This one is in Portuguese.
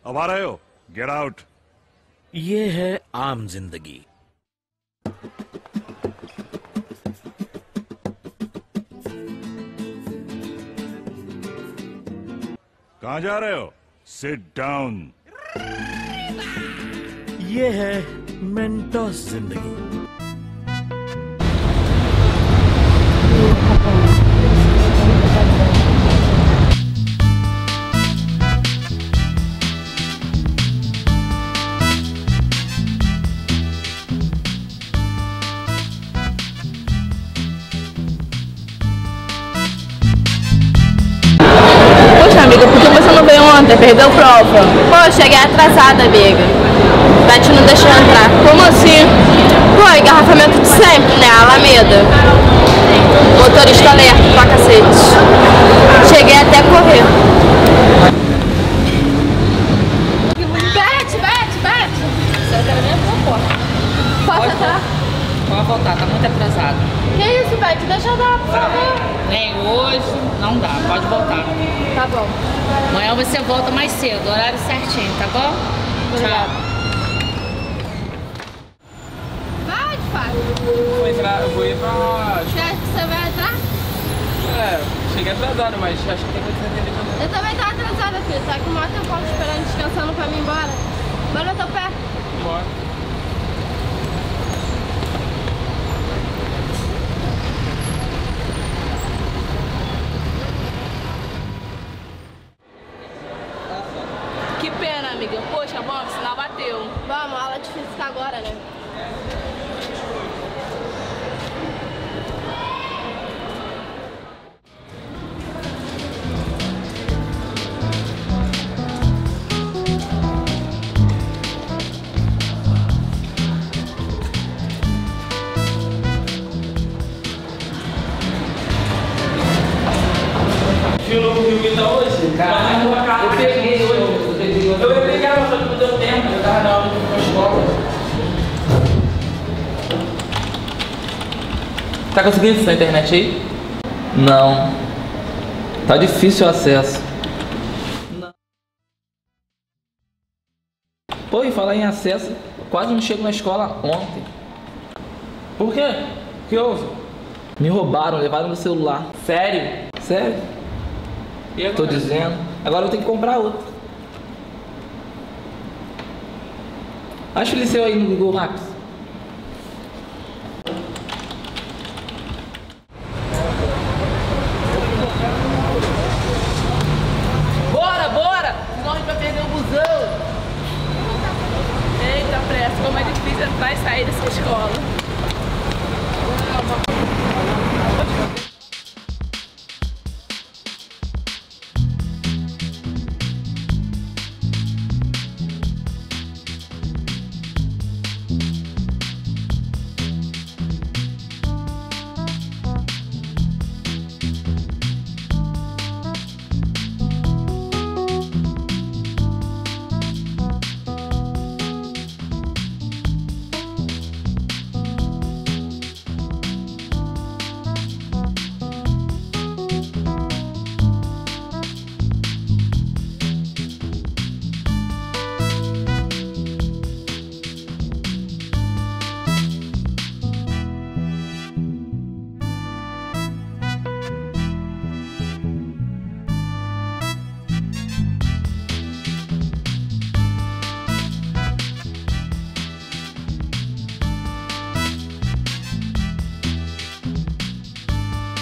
अब आ रहे हो? Get out. ये है आम जिंदगी। कहाँ जा रहे हो? Sit down. ये है मेंटोस जिंदगी। Amiga, por que você não veio ontem? Perdeu prova? Pô, cheguei atrasada, amiga. Beth não deixou entrar. Como assim? Pô, engarrafamento de sempre, né? Alameda. Motorista alerta pra cacete. Cheguei até a correr. Beth! Você quer mesmo ou porta? Posso entrar? Pode voltar, tá muito atrasado. Que isso, Beth? Deixa eu dar, por favor. Nem hoje, não dá, pode voltar. Tá bom. Amanhã você volta mais cedo, horário certinho, tá bom? Obrigada. Vai, Fábio. Vou ir pra... Você acha que você vai entrar? Cheguei atrasado, mas acho que tem que entender também. Eu também tava atrasada, filho. Tá com o maior tempão esperando, descansando pra mim ir embora. Bora no teu pé. Bora. Que pena, amiga. Poxa, bom, o sinal bateu. Vamos, aula de física agora, né? Viu o novo filme que tá hoje? Caraca, eu peguei hoje. Eu ia pegar, mas só que não deu tempo. Eu tava na aula de escola. Tá conseguindo isso na internet aí? Não. Tá difícil o acesso. Não. Pô, e falar em acesso, quase não chego na escola ontem. Por quê? O que houve? Me roubaram, levaram meu celular. Sério? Sério? E agora? Tô dizendo. Agora eu tenho que comprar outro. Acha o liceu aí no Google Maps. Bora! Senão a gente vai perder o busão. Eita, pressa, como é difícil entrar e sair dessa escola.